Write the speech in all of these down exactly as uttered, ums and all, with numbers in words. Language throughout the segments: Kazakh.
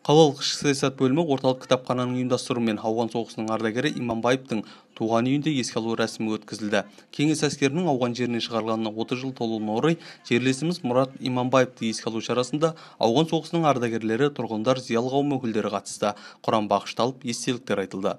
Қалалық ішкі саясат бөлімі орталық кітапхананың ұйымдастыруымен ауған соғысының ардагері Иманбаевтың туған үйінде еске алу рәсімі өткізілді. Кеңес әскерінің ауған жеріне шығарылғанына отыз жыл толуына орай жерлесіміз Мұрат Иманбаевты еске алу шарасында ауған соғысының ардагерлері, тұрғындар, зиялы қауым өкілдері қатысты. Құран бағышталып, естеліктер айтылды.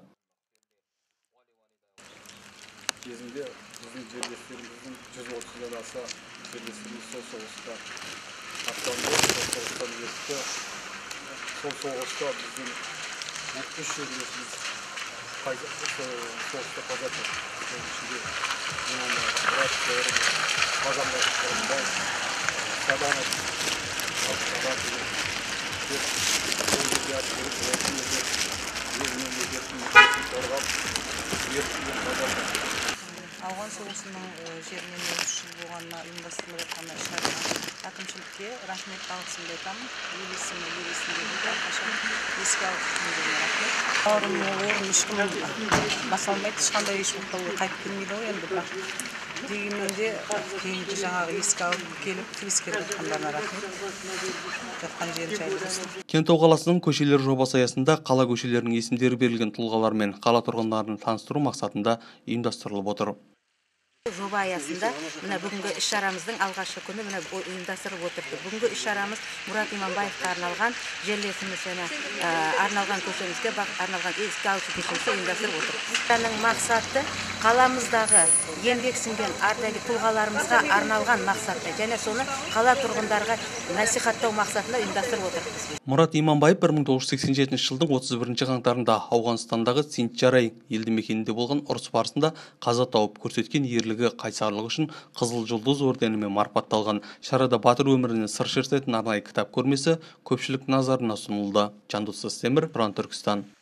Кезінде біздің жерлестеріміздің жүз отыздан аса жерлестеріміз сол соғысқа аттанды, сол соғыстан өтті. Сол соғыста біздің үш жерлесіміз соғыста қаза тапты. Соның ішінде Мұрат, Қазанбай, Қырымбай, Саданов, Абдуллах деп сол жерде әскеріп, осы жерде өз мемлекеттің мүддесін қорғап, ертілген қаза тапты. Ауған соғысының жерінен үш жыл болғанына ұйымдастырылып жатқан шараға әкімшілікке рахмет алғысымды айтамын. Елесімді, елесімді де қашан еске алып жүргендеріне рахмет. Бауырымның орнын ешкім баса алмайды, ешқандай еш уақытта қайтып келмейді ғой енді, бірақ дегенмен де кейінгі жаңағы еске алып келіп ескеріп жатқандарына рахмет. Жатқан жері жайлы болсын. Кентау қаласының көшелер жобасы аясында қала көшелерінің есімдері берілген тұлғалар мен қала тұрғындарын таныстыру мақсатында ұйымдастырылып отыр. Жоба аясында мына бүгінгі іс-шарамыздың алғашқы күні мына ұйымдастырылып отырды. Бүгінгі іс-шарамыз Мұрат Иманбаевқа арналған жерлесіміз және арналған көшемізге арналған еске алу кешімізді ұйымдастырып отыр. Шараның мақсаты қаламыздағы еңбек сіңген ардагер тұлғаларымызға арналған мақсатта және соны қала тұрғындарға насихаттау мақсатында ұйымдастырып отырмыз. Мұрат Иманбаев бір мың тоғыз жүз сексен жетінші жылдың отыз бірінші қаңтарында Ауғанстандағы Синджарай елді мекенінде болған ұрыс барысында қаза тауып, көрсеткен ерлігі, қайсарлығы үшін Қызыл жұлдыз орденімен марапатталған. Шарада батыр өмірінен сыр шертетін арнайы кітап көрмесі көпшілік назарына ұсынылды. Жандос Темір, Тұран Түркістан.